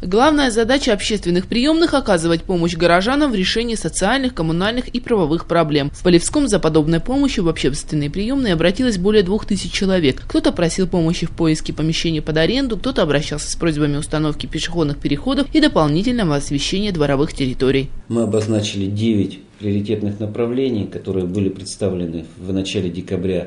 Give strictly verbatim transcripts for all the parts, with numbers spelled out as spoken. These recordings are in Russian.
Главная задача общественных приемных – оказывать помощь горожанам в решении социальных, коммунальных и правовых проблем. В Полевском за подобной помощью в общественные приемные обратилось более двух тысяч человек. Кто-то просил помощи в поиске помещений под аренду, кто-то обращался с просьбами установки пешеходных переходов и дополнительного освещения дворовых территорий. Мы обозначили девять приоритетных направлений, которые были представлены в начале декабря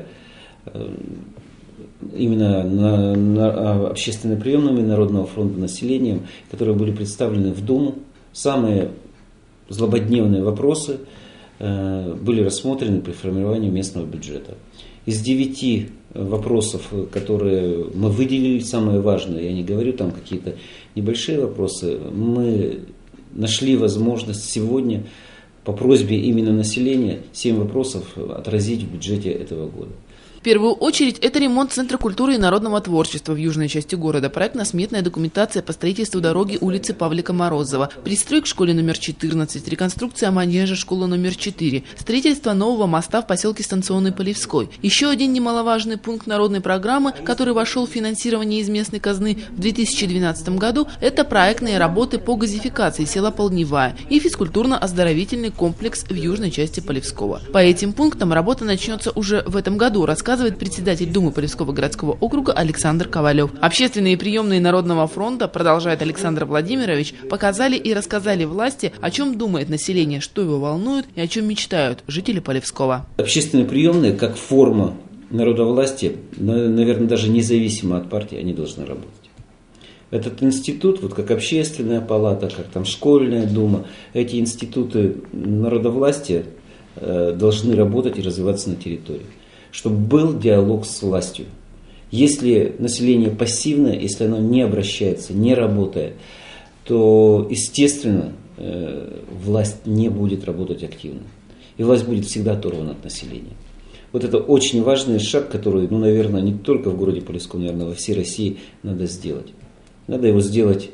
именно на, на общественными приемными Народного фронта населением, которые были представлены в Думу. Самые злободневные вопросы э, были рассмотрены при формировании местного бюджета. Из девяти вопросов, которые мы выделили, самые важные, я не говорю там какие-то небольшие вопросы, мы нашли возможность сегодня по просьбе именно населения семь вопросов отразить в бюджете этого года. В первую очередь, это ремонт Центра культуры и народного творчества в южной части города, проектно-сметная документация по строительству дороги улицы Павлика Морозова, пристрой к школе номер четырнадцать, реконструкция манежа школы номер четыре, строительство нового моста в поселке Станционный Полевской. Еще один немаловажный пункт народной программы, который вошел в финансирование из местной казны в две тысячи двенадцатом году, это проектные работы по газификации села Полневая и физкультурно-оздоровительный комплекс в южной части Полевского. По этим пунктам работа начнется уже в этом году, рассказывает рассказывает председатель Думы Полевского городского округа Александр Ковалев. Общественные приемные Народного фронта, продолжает Александр Владимирович, показали и рассказали власти, о чем думает население, что его волнует и о чем мечтают жители Полевского. Общественные приемные, как форма народовластия, наверное, даже независимо от партии, они должны работать. Этот институт, вот как общественная палата, как там школьная дума, эти институты народовластия э, должны работать и развиваться на территории, чтобы был диалог с властью. Если население пассивное, если оно не обращается, не работает, то, естественно, власть не будет работать активно. И власть будет всегда оторвана от населения. Вот это очень важный шаг, который, ну, наверное, не только в городе Полевском, наверное, во всей России надо сделать. Надо его сделать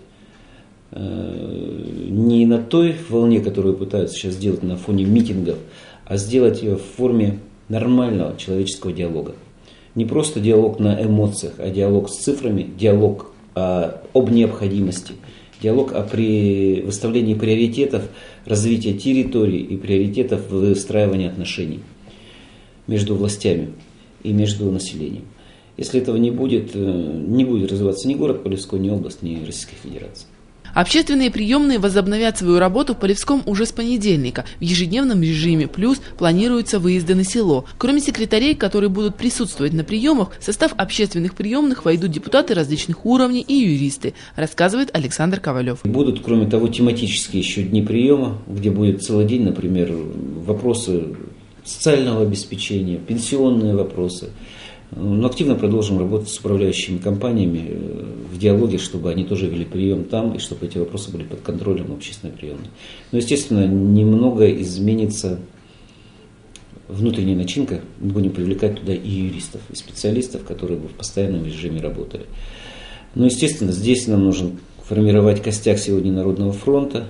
э, не на той волне, которую пытаются сейчас сделать на фоне митингов, а сделать ее в форме нормального человеческого диалога. Не просто диалог на эмоциях, а диалог с цифрами, диалог о, об необходимости, диалог о при, выставлении приоритетов развития территории и приоритетов выстраивания отношений между властями и между населением. Если этого не будет, не будет развиваться ни город Полевской, ни область, ни Российская Федерация. Общественные приемные возобновят свою работу в Полевском уже с понедельника. В ежедневном режиме, плюс планируются выезды на село. Кроме секретарей, которые будут присутствовать на приемах, в состав общественных приемных войдут депутаты различных уровней и юристы, рассказывает Александр Ковалев. Будут, кроме того, тематические еще дни приема, где будет целый день, например, вопросы социального обеспечения, пенсионные вопросы. Но активно продолжим работать с управляющими компаниями в диалоге, чтобы они тоже вели прием там, и чтобы эти вопросы были под контролем общественной приемной. Но, естественно, немного изменится внутренняя начинка. Мы будем привлекать туда и юристов, и специалистов, которые бы в постоянном режиме работали. Но, естественно, здесь нам нужно формировать костяк сегодня Народного фронта.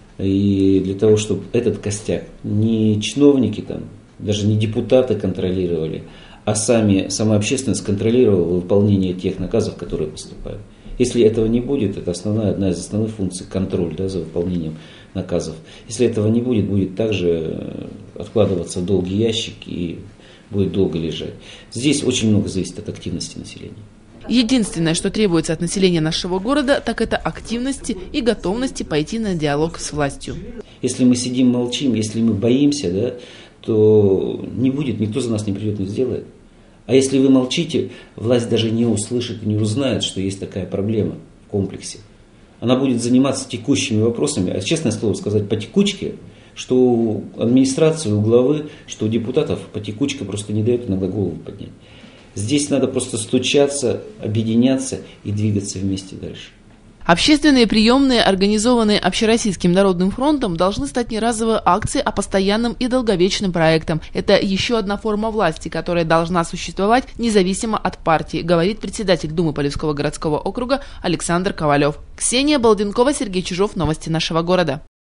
И для того, чтобы этот костяк не чиновники, там, даже не депутаты контролировали, а сами, сама общественность контролировала выполнение тех наказов, которые поступают. Если этого не будет, это основная, одна из основных функций — контроль, да, за выполнением наказов. Если этого не будет, будет также откладываться в долгий ящик и будет долго лежать. Здесь очень много зависит от активности населения. Единственное, что требуется от населения нашего города, так это активности и готовности пойти на диалог с властью. Если мы сидим, молчим, если мы боимся, да, то не будет, никто за нас не придет, не сделает. А если вы молчите, власть даже не услышит и не узнает, что есть такая проблема в комплексе. Она будет заниматься текущими вопросами, а честное слово сказать, по текучке, что у администрации, у главы, что у депутатов по текучке просто не дает иногда голову поднять. Здесь надо просто стучаться, объединяться и двигаться вместе дальше. Общественные приемные, организованные Общероссийским народным фронтом, должны стать не разовой акцией, а постоянным и долговечным проектом. Это еще одна форма власти, которая должна существовать независимо от партии, говорит председатель Думы Полевского городского округа Александр Ковалев. Ксения Балденкова, Сергей Чижов. Новости нашего города.